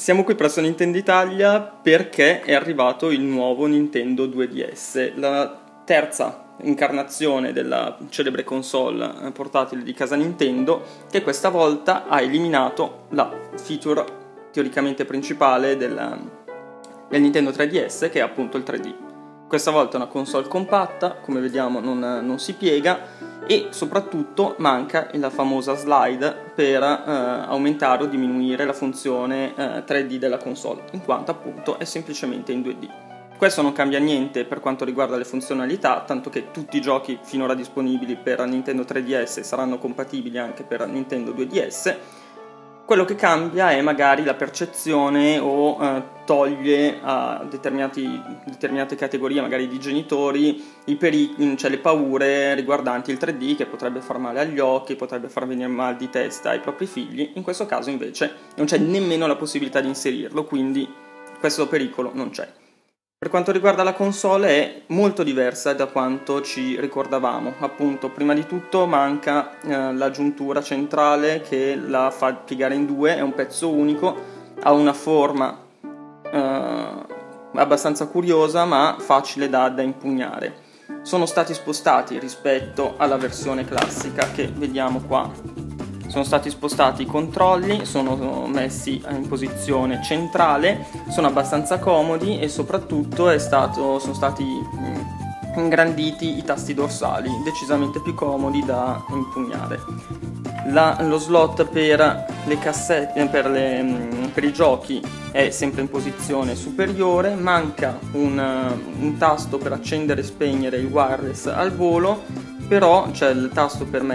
Siamo qui presso Nintendo Italia perché è arrivato il nuovo Nintendo 2DS, la terza incarnazione della celebre console portatile di casa Nintendo, che questa volta ha eliminato la feature teoricamente principale del Nintendo 3DS, che è appunto il 3D. Questa volta è una console compatta, come vediamo non si piega, e soprattutto manca la famosa slide per aumentare o diminuire la funzione 3D della console, in quanto appunto è semplicemente in 2D. Questo non cambia niente per quanto riguarda le funzionalità, tanto che tutti i giochi finora disponibili per Nintendo 3DS saranno compatibili anche per Nintendo 2DS. Quello che cambia è magari la percezione o toglie a determinate categorie, magari di genitori, cioè le paure riguardanti il 3D, che potrebbe far male agli occhi, potrebbe far venire mal di testa ai propri figli. In questo caso invece non c'è nemmeno la possibilità di inserirlo, quindi questo pericolo non c'è. Per quanto riguarda la console è molto diversa da quanto ci ricordavamo. Appunto, prima di tutto manca la giuntura centrale che la fa piegare in due, è un pezzo unico, ha una forma abbastanza curiosa ma facile da impugnare. Sono stati spostati rispetto alla versione classica che vediamo qua. Sono stati spostati i controlli, sono messi in posizione centrale, sono abbastanza comodi e soprattutto sono stati ingranditi i tasti dorsali, decisamente più comodi da impugnare. Lo slot per le cassette, per i giochi è sempre in posizione superiore, manca un tasto per accendere e spegnere il wireless al volo, però c'è il tasto per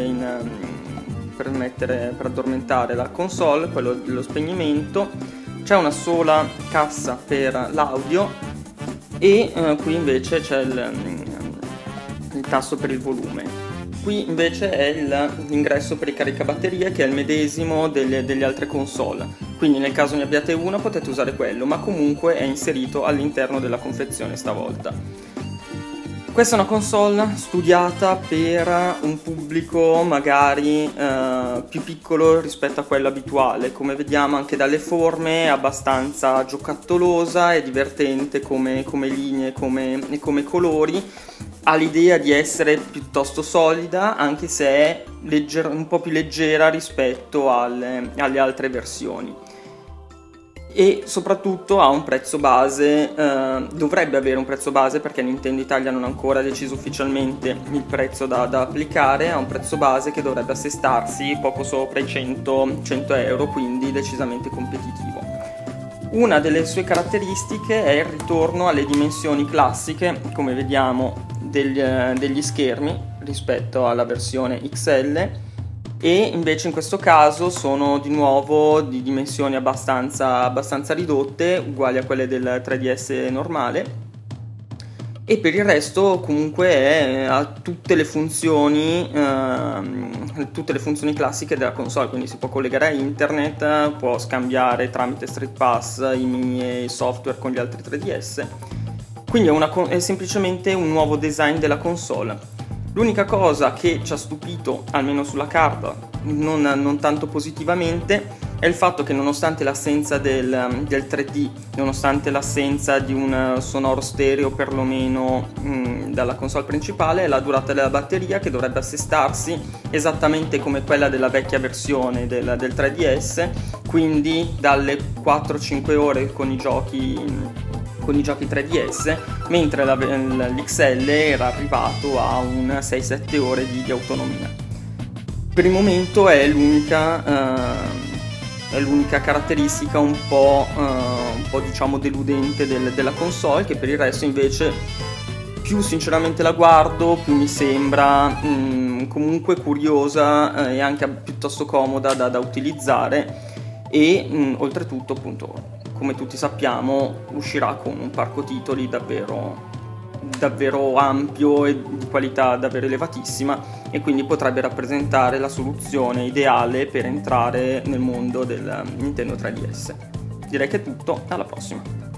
per addormentare la console, quello dello spegnimento. C'è una sola cassa per l'audio e qui invece c'è il tasto per il volume. Qui invece è l'ingresso per il caricabatterie, che è il medesimo delle altre console, quindi nel caso ne abbiate uno potete usare quello, ma comunque è inserito all'interno della confezione stavolta. Questa è una console studiata per un pubblico magari più piccolo rispetto a quello abituale. Come vediamo anche dalle forme è abbastanza giocattolosa, è divertente come linee e come colori. Ha l'idea di essere piuttosto solida, anche se è un po' più leggera rispetto alle altre versioni. E soprattutto ha un prezzo base, dovrebbe avere un prezzo base perché Nintendo Italia non ha ancora deciso ufficialmente il prezzo da applicare. Ha un prezzo base che dovrebbe assestarsi poco sopra i 100 euro, quindi decisamente competitivo. Una delle sue caratteristiche è il ritorno alle dimensioni classiche, come vediamo, degli schermi rispetto alla versione XL, e invece in questo caso sono di nuovo di dimensioni abbastanza ridotte, uguali a quelle del 3DS normale, e per il resto comunque ha tutte le funzioni classiche della console, quindi si può collegare a internet, può scambiare tramite Street Pass i mini e i software con gli altri 3DS, quindi è semplicemente un nuovo design della console. L'unica cosa che ci ha stupito, almeno sulla carta, non tanto positivamente, è il fatto che nonostante l'assenza del 3D, nonostante l'assenza di un sonoro stereo perlomeno dalla console principale, la durata della batteria, che dovrebbe assestarsi esattamente come quella della vecchia versione del 3DS, quindi dalle 4-5 ore con i giochi 3DS, mentre l'XL era arrivato a un 6-7 ore di autonomia. Per il momento è l'unica caratteristica un po' diciamo deludente della console, che per il resto invece più sinceramente la guardo, più mi sembra comunque curiosa e anche piuttosto comoda da utilizzare, e oltretutto appunto, come tutti sappiamo, uscirà con un parco titoli davvero ampio e di qualità davvero elevatissima, e quindi potrebbe rappresentare la soluzione ideale per entrare nel mondo del Nintendo 3DS. Direi che è tutto, alla prossima!